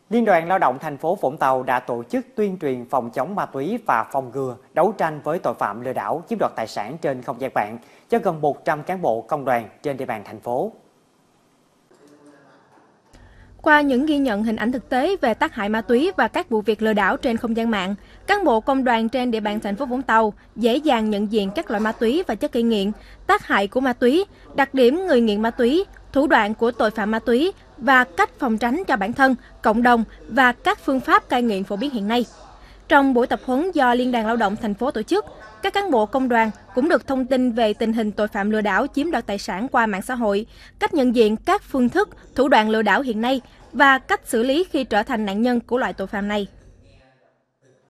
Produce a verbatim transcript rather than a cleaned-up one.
Liên đoàn Lao động thành phố Vũng Tàu đã tổ chức tuyên truyền phòng chống ma túy và phòng ngừa, đấu tranh với tội phạm lừa đảo chiếm đoạt tài sản trên không gian mạng cho gần một trăm cán bộ công đoàn trên địa bàn thành phố. Qua những ghi nhận hình ảnh thực tế về tác hại ma túy và các vụ việc lừa đảo trên không gian mạng, cán bộ công đoàn trên địa bàn thành phố Vũng Tàu dễ dàng nhận diện các loại ma túy và chất gây nghiện, tác hại của ma túy, đặc điểm người nghiện ma túy, thủ đoạn của tội phạm ma túy và cách phòng tránh cho bản thân, cộng đồng và các phương pháp cai nghiện phổ biến hiện nay. Trong buổi tập huấn do Liên đoàn Lao động thành phố tổ chức, các cán bộ công đoàn cũng được thông tin về tình hình tội phạm lừa đảo chiếm đoạt tài sản qua mạng xã hội, cách nhận diện các phương thức, thủ đoạn lừa đảo hiện nay và cách xử lý khi trở thành nạn nhân của loại tội phạm này.